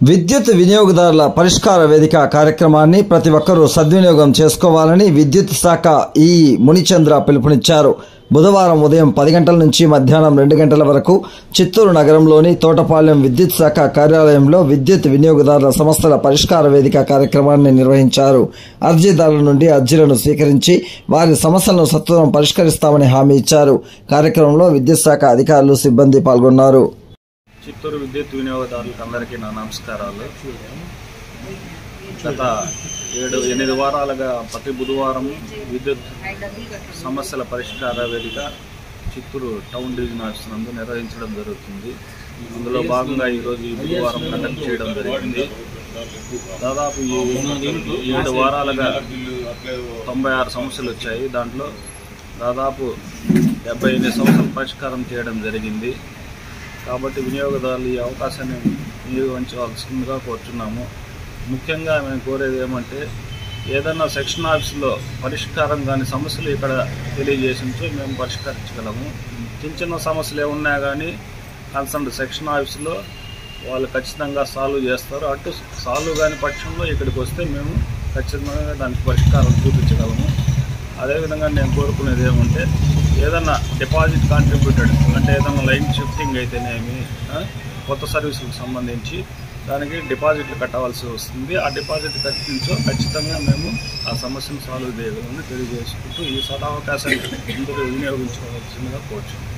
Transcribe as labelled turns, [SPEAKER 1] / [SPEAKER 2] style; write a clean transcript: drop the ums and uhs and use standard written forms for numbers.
[SPEAKER 1] విద్యుత్ వినియోగదారుల పరిష్కార వేదిక కార్యక్రమాన్ని ప్రతి ఒక్కరూ సద్వినియోగం చేసుకోవాలని విద్యుత్ శాఖ ఈ మునిచంద్ర పిలుపునిచ్చారు. బుధవారం ఉదయం 10 గంటల నుంచి మధ్యాహ్నం 2 గంటల వరకు చిత్తూరు నగరంలోని తోటపాలెం విద్యుత్ శాఖ కార్యాలయంలో విద్యుత్ వినియోగదారుల సమస్యల పరిష్కార వేదిక కార్యక్రమాన్ని నిర్వహించారు. అర్జీదారుల నుండి అర్జీలను స్వీకరించి వారి సమస్యలను సత్వరం పరిష్కరిస్తామని హామీ ఇచ్చారు. కార్యక్రమంలో విద్యుత్ శాఖ అధికారులు, సిబ్బంది పాల్గొన్నారు.
[SPEAKER 2] చిత్తూరు విద్యుత్ వినియోగదారులకు అందరికీ నా నమస్కారాలు. గత 7-8 వారాలుగా ప్రతి బుధవారం విద్యుత్ సమస్యల పరిష్కార వేదిక చిత్తూరు టౌన్ డివిజన్ ఆఫీస్ నందు నిర్వహించడం జరుగుతుంది. అందులో భాగంగా ఈరోజు ఈ బుధవారం కండక్ట్ చేయడం జరిగింది. దాదాపు 7 వారాలుగా 96 సమస్యలు వచ్చాయి. దాంట్లో దాదాపు 78 సమస్యలు పరిష్కారం చేయడం జరిగింది. కాబట్టి వినియోగదారులు ఈ అవకాశాన్ని వినియోగించవలసిందిగా కోరుచున్నాము. ముఖ్యంగా మేము కోరేది ఏమంటే, ఏదైనా సెక్షన్ ఆఫీసులో పరిష్కారం కాని సమస్యలు ఇక్కడ తెలియజేసించో మేము పరిష్కరించగలము. చిన్న సమస్యలు ఏమున్నా కానీ కన్సర్న్ సెక్షన్ ఆఫీసులో వాళ్ళు ఖచ్చితంగా సాల్వ్ చేస్తారు. అటు సాల్వ్ కాని పక్షంలో ఇక్కడికి వస్తే మేము ఖచ్చితంగా దానికి పరిష్కారం చూపించగలము. అదేవిధంగా నేను కోరుకునేది ఏమంటే, ఏదన్నా డిపాజిట్ కాంట్రిబ్యూటెడ్ అంటే ఏదైనా లైన్ షిఫ్టింగ్ అయితేనేమి, కొత్త సర్వీసులకు సంబంధించి దానికి డిపాజిట్లు కట్టవలసి వస్తుంది. ఆ డిపాజిట్ కట్టించో ఖచ్చితంగా మేము ఆ సమస్యను సాల్వ్ చేయగలమని తెలియజేసుకుంటూ ఈ సదావకాశాన్ని అందరూ వినియోగించుకోవాల్సిందిగా కోరుచున్నాం.